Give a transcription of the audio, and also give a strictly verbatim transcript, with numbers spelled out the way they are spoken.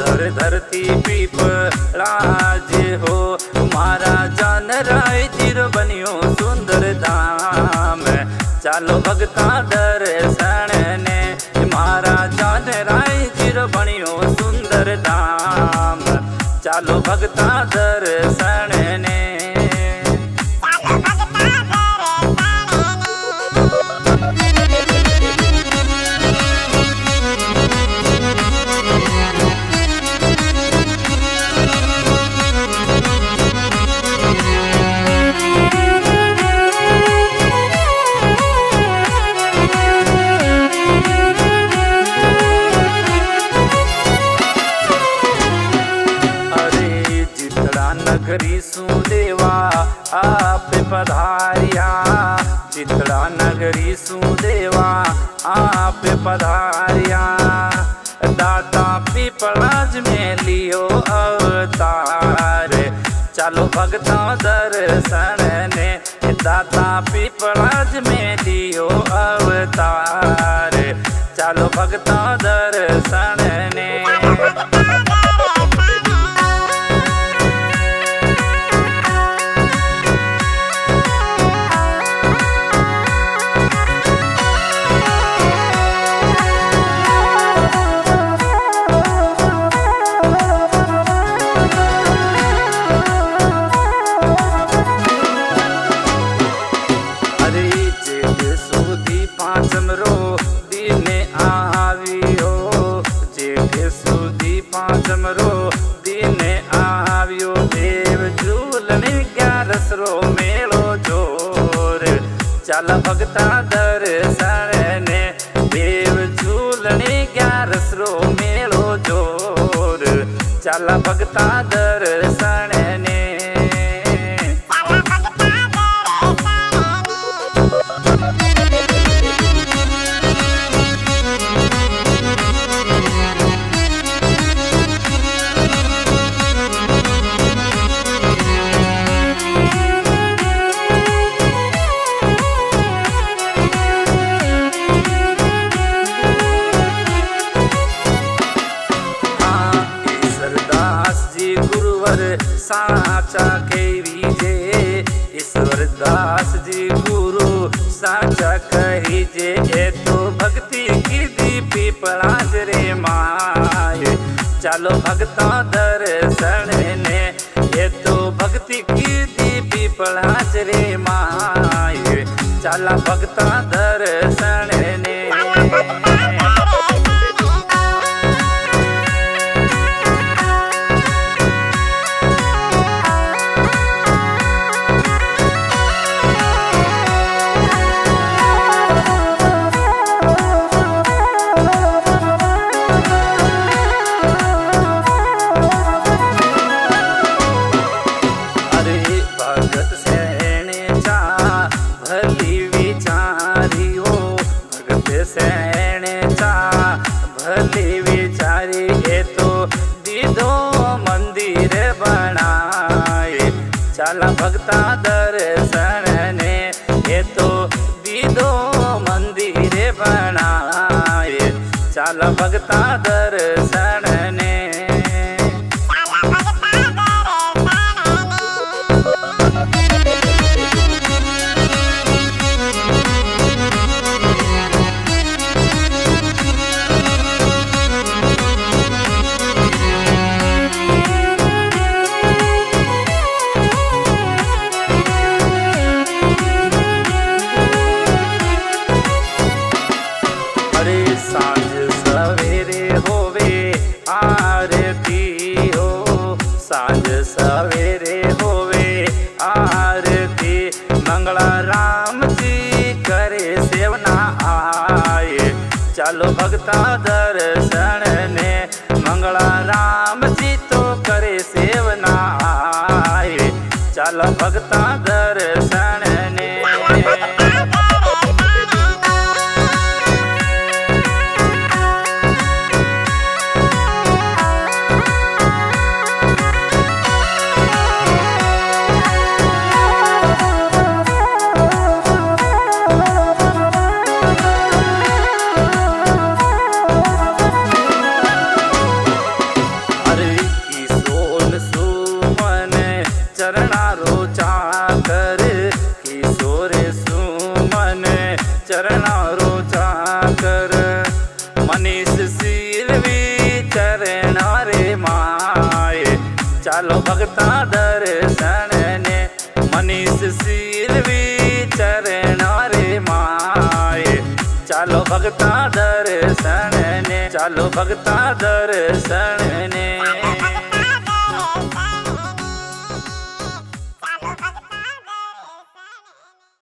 सुंदर धरती पीपलाज हो। मारा जान राय जीर बनियो सुंदर धाम, चालो भगता दर्शन ने। मारा जान राय जीर बनियो सुंदर धाम, चालो भगता दर्शन ने। नगरी सुदेवा आप पधारिया, चितड़ा नगरी सुदेवा आप पधारिया। दाता पीपलाज में लियो अवतार, चलो भगता दर्शन ने। दाता पीपलाज में लियो अवतार, चलो भगता दर्शन ने। पांचमरो दिन आवियो, जेठ सुदी पांचमरो दिन आवियो। देव झूलने ग्यारस रो मेलो जोर, चल भगता दर्शन ने। देव झूलने ग्यारस रो मेलो जोर, चल भगता दर्शन ने। साचा कही जे ईश्वर दास जी गुरु साचा कही जे। ये तो भक्ति की दीपी पलाज रे माए, चलो भगता दर्शन ने। ये तो भक्ति की दीपी पलाज रे माए, चला भगता दर्शन ने। भली विचारी ये तो दीदो मंदिर बनाए, चला भगता दर्शन ने। ये तो दीदो मंदिर बनाए, चला भगता दर्शन ने। सांझ सवेरे होवे आरती हो, सांझ सवेरे होवे आरती। मंगला राम जी करे सेवना आए, चलो भगता दर्शन ने। मंगला राम जी तो करे सेवना आए, चलो भगता दर्शन ने। चालो भगता दर्शन ने मनीष सीलवी चरण रे माए। चालो भगता दर्शन ने चालो भगता दर्शन ने।